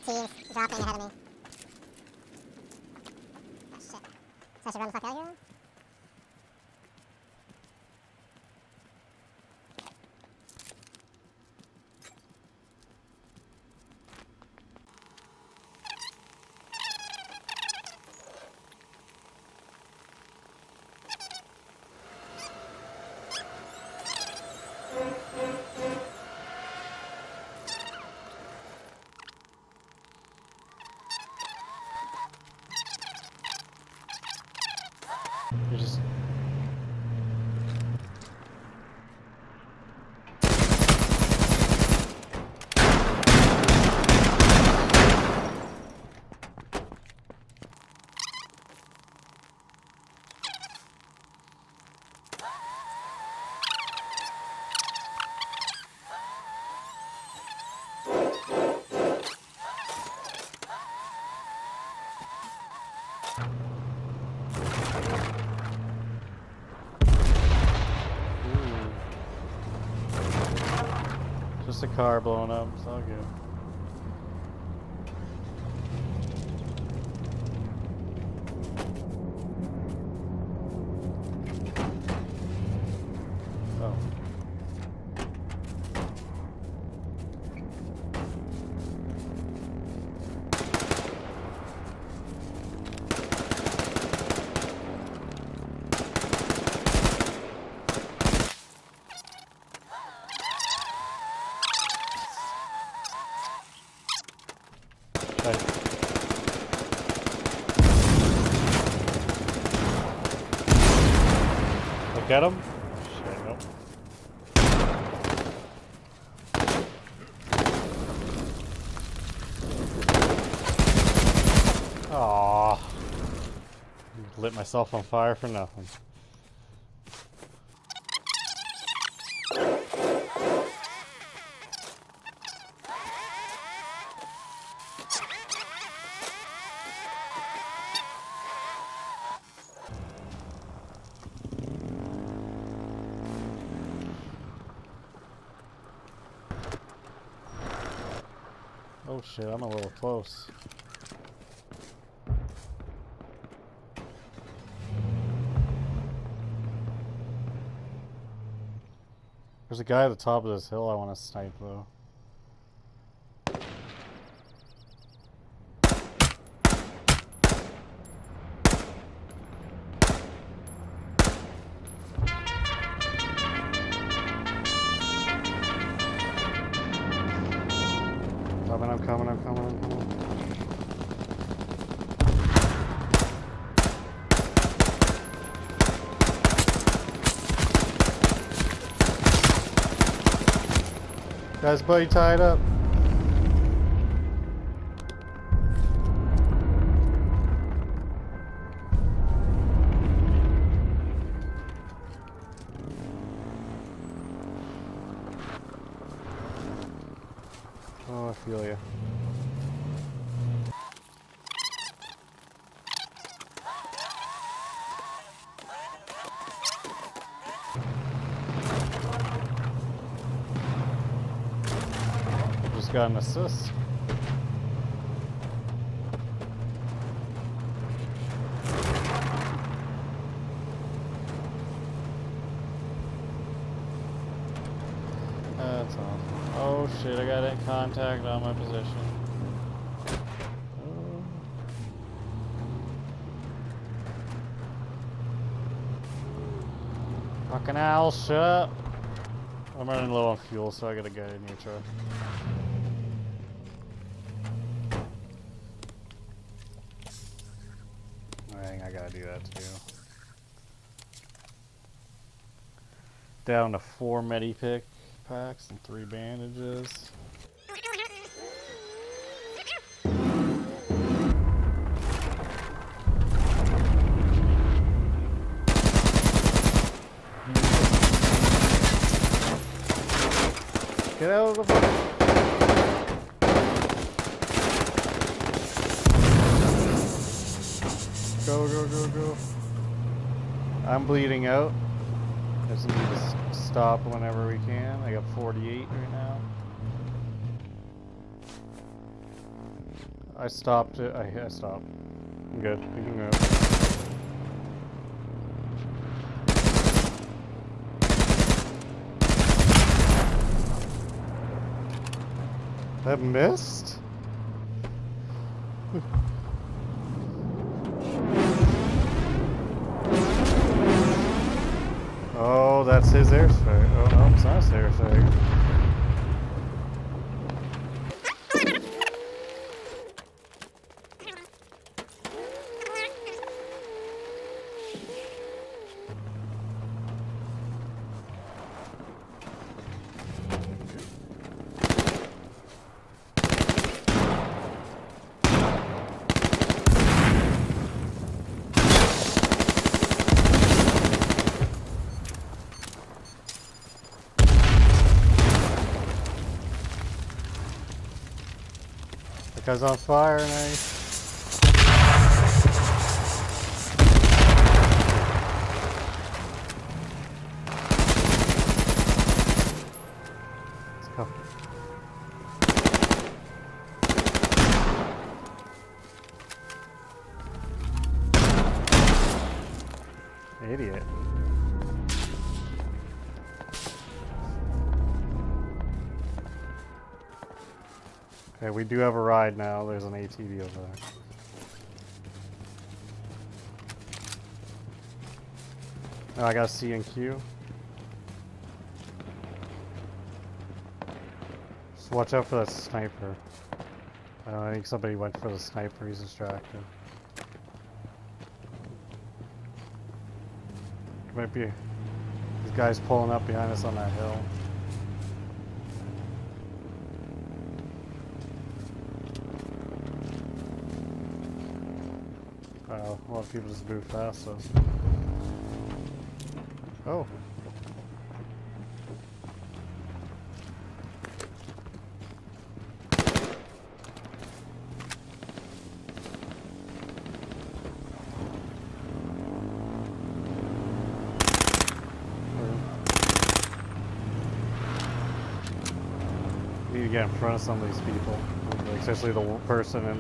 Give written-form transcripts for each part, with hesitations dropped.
teams dropping ahead of me. Oh shit. So I should run the fuck out of here? You just... Just a car blowing up, it's all good. Oh. Look at him. Shit, nope. Aww. Lit myself on fire for nothing. Oh shit, I'm a little close. There's a guy at the top of this hill I want to snipe though. I'm coming. Guy's buddy tied up. Oh, I feel you. Just got an assist. That's awesome. Oh shit, I got in contact on my position. Fucking hell, shut up. I'm running low on fuel, so I gotta get in your truck. Dang, I gotta do that too. Down to 4 Medipick packs and 3 bandages. Get out of the boat. Go. I'm bleeding out. Just need to stop whenever we can. I got 48 right now. I stopped it. I stopped. I'm good. We can go. That missed? Oh, that's his airstrike. Oh, no, it's not his airstrike. That guy's on fire, nice. Let's go. Idiot. Okay, we do have a ride now. There's an ATV over there. Oh, I got C and Q. Just watch out for that sniper. I think somebody went for the sniper. He's distracted. Might be these guys pulling up behind us on that hill. Wow, a lot of people just moved past us. Oh. Need to get in front of some of these people, like, especially the person in.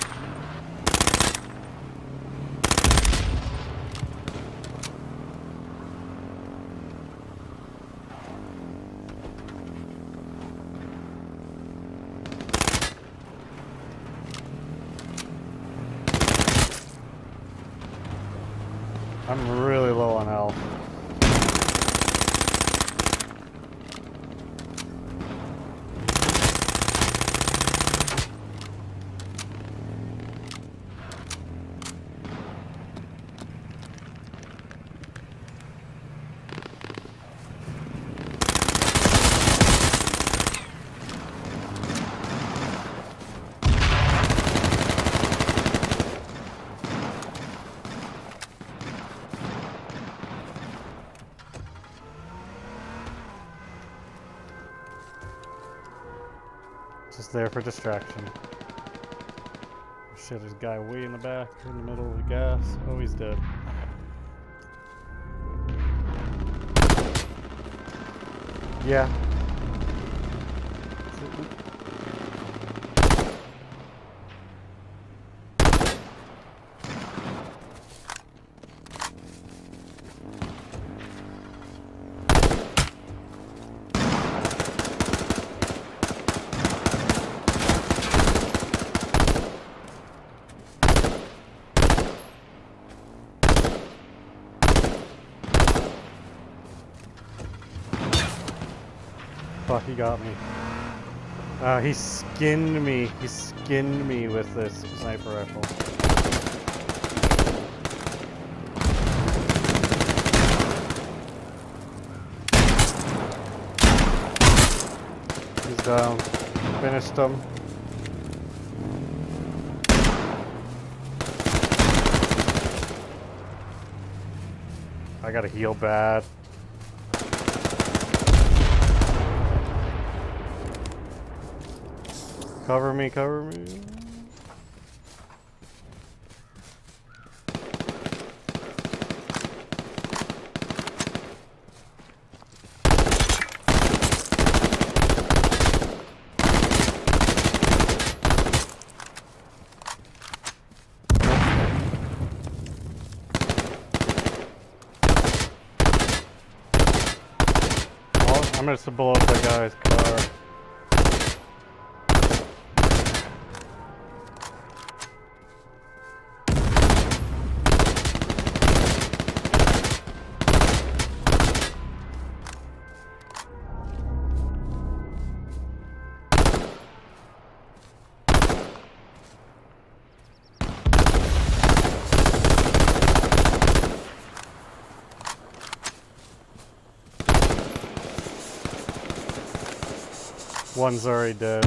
I'm really low on health. Just there for distraction. Shit, there's a guy way in the back, in the middle of the gas. Oh, he's dead. Yeah. Fuck, he got me. He skinned me. He skinned me with this sniper rifle. He's down. Finished him. I gotta heal bad. Cover me, cover me. I'm gonna blow up that guy's car. One's already dead.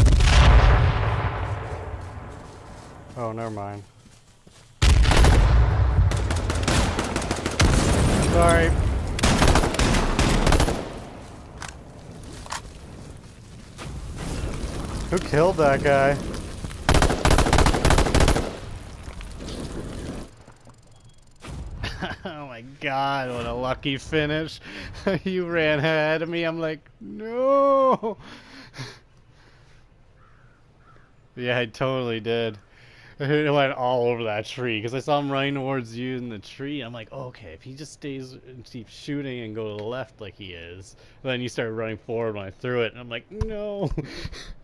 Oh, never mind. Sorry. Who killed that guy? Oh my god, what a lucky finish. You ran ahead of me, I'm like, no! Yeah, I totally did. It went all over that tree because I saw him running towards you in the tree. I'm like, oh, okay, if he just stays and keeps shooting and go to the left like he is, then you start running forward when I threw it, and I'm like, no.